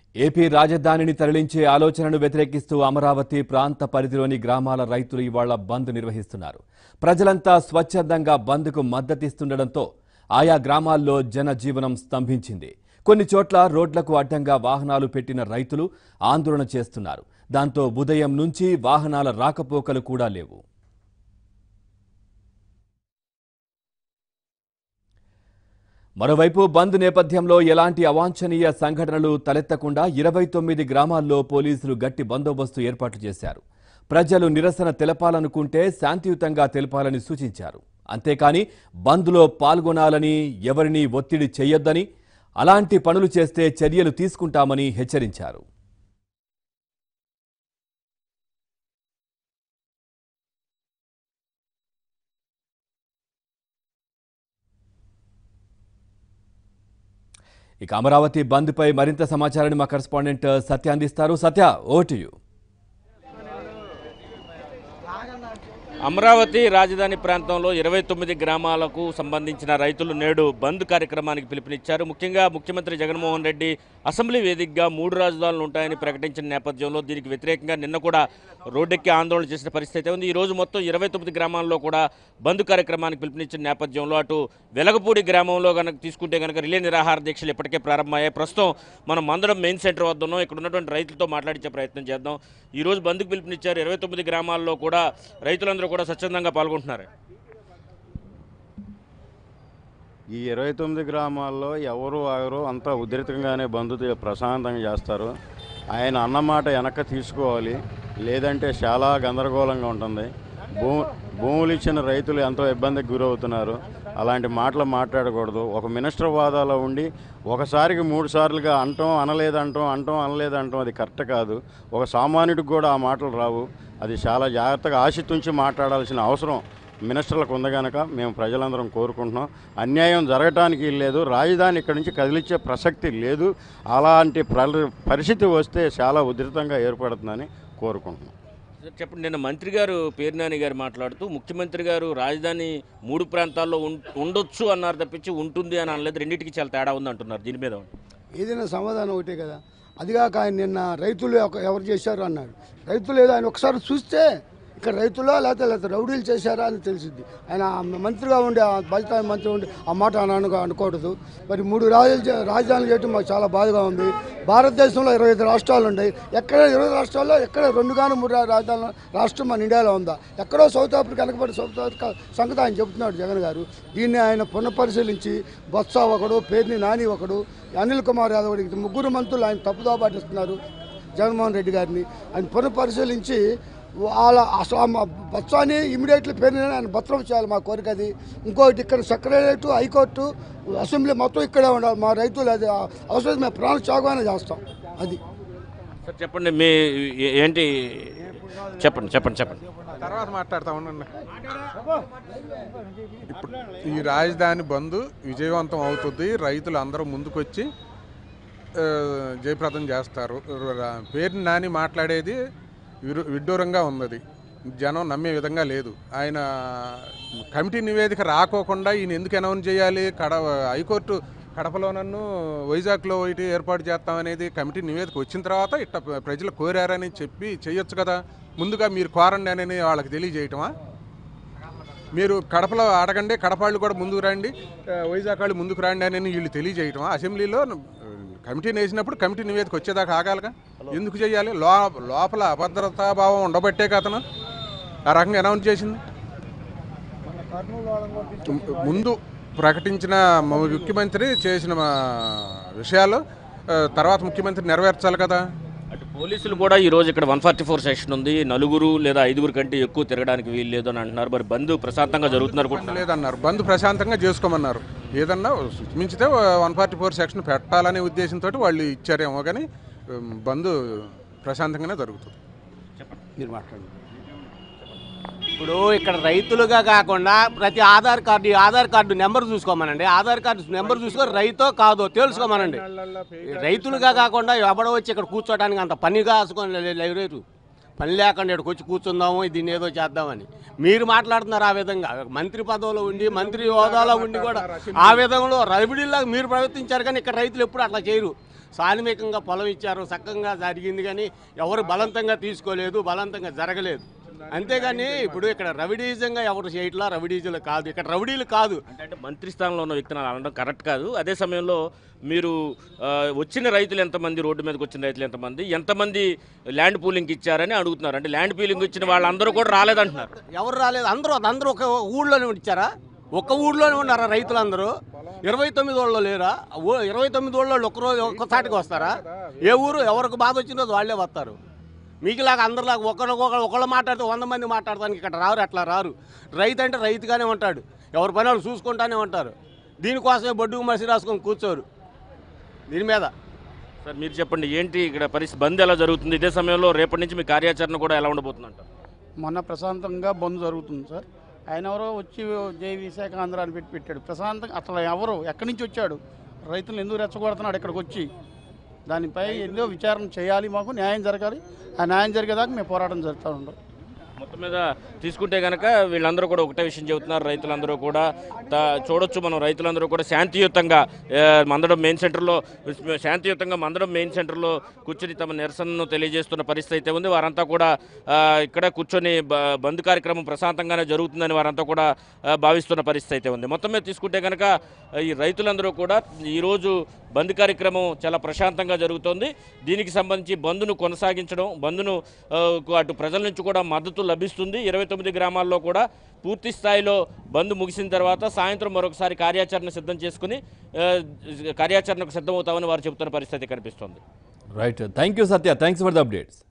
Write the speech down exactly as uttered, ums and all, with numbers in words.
AP రాజధానిని తరలించే ఆలోచనను వ్యతిరేకిస్తూ అమరావతి ప్రాంత పరిధిలోని గ్రామాల రైతులు ఇవాళ బంద్ నిర్వహిస్తున్నారు. ప్రజలంతా స్వచ్ఛందంగా బంద్కు మద్దతిస్తుండటంతో ఆయా గ్రామాల్లో జనజీవనం స్తంభించింది. కొన్ని చోట్ల రోడ్లకు అడ్డంగా వాహనాలు పెట్టిన రైతులు ఆందోళన చేస్తున్నారు. దాంతో ఉదయం నుంచి వాహనాల రాకపోకలు కూడా లేవు. మరోవైపు బంద్ నేపథ్యంలో ఎలాంటి అవాంఛనీయ సంఘటనలు తలెత్తకుండా ఇరవై తొమ్మిది గ్రామాల్లో పోలీసులు గట్టి బందోబస్తు ఏర్పాట్లు చేశారు. ప్రజలు నిరసన తెలపాలనుకుంటే శాంతియుతంగా తెలపాలని సూచించారు. అంతేకాని బంద్లో పాల్గొనాలని ఎవరినీ ఒత్తిడి చేయొద్దని, అలాంటి పనులు చేస్తే చర్యలు తీసుకుంటామని హెచ్చరించారు. ఇక అమరావతి బంద్ పై మరింత సమాచారాన్ని మా కరెస్పాండెంట్ సత్య అందిస్తారు. Satya, over to you. Amaravati రాజధాని ప్రాంతంలో ఇరవై తొమ్మిది గ్రామాలకు సంబంధించిన రైతులు నేడు బంద్ కార్యక్రమానికి పిలుపునిచ్చారు. ముఖ్యంగా ముఖ్యమంత్రి జగన్మోహన్ రెడ్డి అసెంబ్లీ వేదికగా మూడు రాజధానులు ఉంటాయని ప్రకటించిన నేపథ్యంలో దీనికి వ్యతిరేకంగా నిన్న కూడా రోడ్డెక్కి ఆందోళన చేసిన పరిస్థితి ఉంది. ఈ రోజు మొత్తం ఇరవై తొమ్మిది గ్రామాల్లో కూడా బంద్ కార్యక్రమానికి పిలుపునిచ్చిన నేపథ్యంలో అటు వెలగపూడి గ్రామంలో కనుక తీసుకుంటే కనుక రిలే నిరాహార దీక్షలు ఇప్పటికే ప్రారంభమయ్యాయి. ప్రస్తుతం మనం మందడం మెయిన్ సెంటర్ వద్ద ఉన్నాం. ఇక్కడ ఉన్నటువంటి రైతులతో మాట్లాడించే ప్రయత్నం చేద్దాం. ఈ రోజు బంద్కు పిలుపునిచ్చారు. ఇరవై తొమ్మిది గ్రామాల్లో కూడా రైతులందరూ కూడా స్వచ్ఛందంగా పాల్గొంటున్నారు. ఈ ఇరవై తొమ్మిది గ్రామాల్లో ఎవరు ఆగరు, అంతా ఉధృతంగానే బంధు ప్రశాంతంగా చేస్తారు. ఆయన అన్నమాట వెనక్కి తీసుకోవాలి, లేదంటే చాలా గందరగోళంగా ఉంటుంది. భూ భూములు ఇచ్చిన రైతులు ఎంతో ఇబ్బందికి గురవుతున్నారు. అలాంటి మాటలు మాట్లాడకూడదు. ఒక మినిస్టర్ వాదాలో ఉండి ఒకసారికి మూడు సార్లుగా అంటాం అనలేదంటాం అంటాం అనలేదంటాం అది కరెక్ట్ కాదు. ఒక సామాన్యుడికి కూడా ఆ మాటలు రావు. అది చాలా జాగ్రత్తగా ఆశితుంచి మాట్లాడాల్సిన అవసరం మినిస్టర్లకు ఉంది కనుక మేము ప్రజలందరం కోరుకుంటున్నాం. అన్యాయం జరగటానికి లేదు, రాజధాని ఇక్కడి నుంచి కదిలించే ప్రసక్తి లేదు. అలాంటి పరిస్థితి వస్తే చాలా ఉధృతంగా ఏర్పడుతుందని కోరుకుంటున్నాం. చెప్పండి, నిన్న మంత్రి గారు పేర్నాని గారు మాట్లాడుతూ ముఖ్యమంత్రి గారు రాజధాని మూడు ప్రాంతాల్లో ఉండొచ్చు అన్నారు తప్పించి ఉంటుంది అని అనలేదు, రెండింటికి చాలా తేడా ఉంది అంటున్నారు. దీని మీద ఏదైనా సమాధానం ఒకటే కదా. అదిగాక ఆయన నిన్న రైతులు ఎవరు చేశారు అన్నాడు. రైతులు ఏదో ఆయన ఒకసారి చూస్తే ఇక్కడ రైతులో లేకపోతే లేకపోతే రౌడీలు చేశారా అని తెలిసింది. ఆయన మంత్రిగా ఉండి బలిత మంత్రి ఉండి ఆ మాట అను అనుకోవద్దు. మరి మూడు రాజు రాజధానులు చేయడం మాకు చాలా బాధగా ఉంది. భారతదేశంలో ఇరవై ఐదు రాష్ట్రాలు ఉన్నాయి. ఎక్కడ ఇరవై రాష్ట్రాల్లో ఎక్కడ రెండు కానీ మూడు రాజధానుల రాష్ట్రం మన ఇండియాలో ఉందా? ఎక్కడో సౌత్ ఆఫ్రికా వెనకబడి సౌత్ ఆఫ్రికా సంగతి ఆయన చెబుతున్నాడు జగన్ గారు. దీన్ని ఆయన పునఃపరిశీలించి బొత్స ఒకడు, పేర్ని నాని ఒకడు, అనిల్ కుమార్ యాదవ్ ముగ్గురు మంత్రులు ఆయన తప్పుదో పాటిస్తున్నారు జగన్మోహన్ రెడ్డి గారిని. ఆయన పునఃపరిశీలించి వాళ్ళ అసలు బచ్చాని ఇమీడియట్లీ పేరు ఆయన భద్రం చేయాలి. మా కోరిక అది. ఇంకోటి ఇక్కడ సెక్రటరియట్, హైకోర్టు, అసెంబ్లీ మొత్తం ఇక్కడే ఉండాలి. మా రైతులు అది అవసరం మేము ప్రాణ త్యాగమైనా చేస్తాం. అది చెప్పండి, మీ ఏంటి చెప్పండి చెప్పండి చెప్పండి తర్వాత మాట్లాడతా ఉండండి. ఇప్పుడు ఈ రాజధాని బంద్ విజయవంతం అవుతుంది. రైతులు అందరూ ముందుకొచ్చి జయప్రదం చేస్తారు. పేరుని నాని మాట్లాడేది విరు విడ్డూరంగా ఉన్నది, జనం నమ్మే విధంగా లేదు. ఆయన కమిటీ నివేదిక రాకోకుండా ఈయన ఎందుకు అనౌన్స్ చేయాలి? కడ హైకోర్టు కడపలో నన్ను వైజాగ్లో ఒకటి ఏర్పాటు చేస్తామనేది కమిటీ నివేదిక వచ్చిన తర్వాత ఇట్ట ప్రజలు కోరారని చెప్పి చేయొచ్చు కదా. ముందుగా మీరు కోరండి అని వాళ్ళకి తెలియజేయటమా? మీరు కడపలో అడగండి, కడపాళ్ళు కూడా ముందుకు రండి, వైజాగ్ వాళ్ళు ముందుకు రండి అని వీళ్ళు తెలియజేయటమా? అసెంబ్లీలో కమిటీని వేసినప్పుడు కమిటీ నివేదిక వచ్చేదాకా ఆగాలిగా. ఎందుకు చేయాలి? లో లోపల అభద్రతాభావం ఉండబట్టే కథను ఆ రకంగా అనౌన్స్ చేసింది. ముందు ప్రకటించిన ముఖ్యమంత్రి చేసిన విషయాలు తర్వాత ముఖ్యమంత్రి నెరవేర్చాలి కదా. అటు పోలీసులు కూడా ఈరోజు ఇక్కడ వన్ ఫార్టీ ఫోర్ సెక్షన్ ఉంది, నలుగురు లేదా ఐదుగురు కంటే ఎక్కువ తిరగడానికి వీలు లేదు అని అంటున్నారు. మరి బంద్ ప్రశాంతంగా జరుగుతున్నారు కూడా లేదన్నారు. బంద్ ప్రశాంతంగా చేసుకోమన్నారు. ఏదన్నా మించితే వన్ ఫార్టీ ఫోర్ సెక్షన్ పెట్టాలనే ఉద్దేశంతో వాళ్ళు ఇచ్చారేమో, కానీ బంద్ ప్రశాంతంగానే జరుగుతుంది. చెప్పండి, మీరు మాట్లాడండి. ఇప్పుడు ఇక్కడ రైతులుగా కాకుండా ప్రతి Aadhaar card Aadhaar card number చూసుకోమనండి. ఆధార్ కార్డు నెంబర్ చూసుకొని రైతో కాదో తెలుసుకోమనండి. రైతులుగా కాకుండా ఎవడో వచ్చి ఇక్కడ కూర్చోడానికి అంత పని కాసుకొని లేరు. పని లేకుండా ఇక్కడికి వచ్చి కూర్చుందాము, దీన్ని ఏదో చేద్దామని మీరు మాట్లాడుతున్నారు. ఆ విధంగా మంత్రి పదవిలో ఉండి మంత్రి హోదాలో ఉండి కూడా ఆ విధంలో రవిడిలాగా మీరు ప్రవర్తించారు. కానీ ఇక్కడ రైతులు ఎప్పుడు అట్లా చేయరు. సాన్మికంగా పొలం ఇచ్చారు, చక్కగా జరిగింది, కానీ ఎవరు బలవంతంగా తీసుకోలేదు, బలవంతంగా జరగలేదు. అంతేగాని ఇప్పుడు ఇక్కడ రవిడీజంగా ఎవరు చేయట్లా, రవిడీజులు కాదు, ఇక్కడ రవిడీలు కాదు. అంటే మంత్రి స్థానంలో ఉన్న వ్యక్తిని అలా అనడం కరెక్ట్ కాదు. అదే సమయంలో మీరు వచ్చిన రైతులు ఎంతమంది, రోడ్డు మీదకి వచ్చిన రైతులు ఎంతమంది, ఎంతమంది ల్యాండ్ పూలింగ్కి ఇచ్చారని అడుగుతున్నారు. అంటే ల్యాండ్ పూలింగ్ ఇచ్చిన వాళ్ళందరూ కూడా రాలేదంటున్నారు. ఎవరు రాలేదు, అందరూ అందరూ ఒక ఊళ్ళోనే ఇచ్చారా? ఒక్క ఊళ్ళోనే ఉన్నారా రైతులందరూ? ఇరవై తొమ్మిది వాళ్ళు లేరా? ఇరవై తొమ్మిది వాళ్ళు ఒక్కరోజు ఒక్కసాటికి వస్తారా? ఏ ఊరు ఎవరికి బాధ వచ్చిన రోజు వాళ్ళే వస్తారు. మీకులాగా అందరిలాగా ఒకరికొకరు ఒకళ్ళు మాట్లాడితే వంద మంది మాట్లాడడానికి ఇక్కడ రారు, అట్లా రారు. రైతు అంటే రైతుగానే ఉంటాడు, ఎవరి పని వాళ్ళు చూసుకుంటానే ఉంటారు. దీనికోసమే బొడ్డుకు మసి రాసుకొని కూర్చోరు దీని మీద. సార్ మీరు చెప్పండి, ఏంటి ఇక్కడ పరిస్థితి, బంద్ ఎలా జరుగుతుంది? ఇదే సమయంలో రేపటి నుంచి మీ కార్యాచరణ కూడా ఎలా ఉండబోతుందంట? మొన్న ప్రశాంతంగా బంద్ జరుగుతుంది సార్. ఆయన ఎవరో వచ్చి జై విశాఖ ఆంధ్ర అని పెట్టి పెట్టాడు ప్రశాంతంగా. అసలు ఎవరు ఎక్కడి నుంచి వచ్చాడు? రైతులను ఎందుకు రెచ్చగొడుతున్నాడు ఇక్కడికి వచ్చి? దానిపై ఏదో విచారణ చేయాలి, మాకు న్యాయం జరగాలి. ఆ న్యాయం జరిగేదాకా మేము పోరాటం జరుగుతూ ఉంటాం. మొత్తం మీద తీసుకుంటే కనుక వీళ్ళందరూ కూడా ఒకటే విషయం చెబుతున్నారు. రైతులందరూ కూడా చూడొచ్చు మనం, రైతులందరూ కూడా శాంతియుతంగా మందడం మెయిన్ సెంటర్లో శాంతియుతంగా మందడం మెయిన్ సెంటర్లో కూర్చొని తమ నిరసనను తెలియజేస్తున్న పరిస్థితి అయితే ఉంది. వారంతా కూడా ఇక్కడ కూర్చొని బంద్ కార్యక్రమం ప్రశాంతంగానే జరుగుతుందని వారంతా కూడా భావిస్తున్న పరిస్థితి అయితే ఉంది. మొత్తం మీద తీసుకుంటే కనుక ఈ రైతులందరూ కూడా ఈరోజు బంద్ కార్యక్రమం చాలా ప్రశాంతంగా జరుగుతోంది. దీనికి సంబంధించి బంద్ను కొనసాగించడం, బంద్ను అటు ప్రజల నుంచి కూడా మద్దతు లభిస్తుంది. ఇరవై తొమ్మిది గ్రామాల్లో కూడా పూర్తి స్థాయిలో బంద్ ముగిసిన తర్వాత సాయంత్రం మరొకసారి కార్యాచరణ సిద్ధం చేసుకుని కార్యాచరణకు సిద్ధమవుతామని వారు చెబుతున్న పరిస్థితి కనిపిస్తోంది. Right, thank you Satya, thanks for the updates.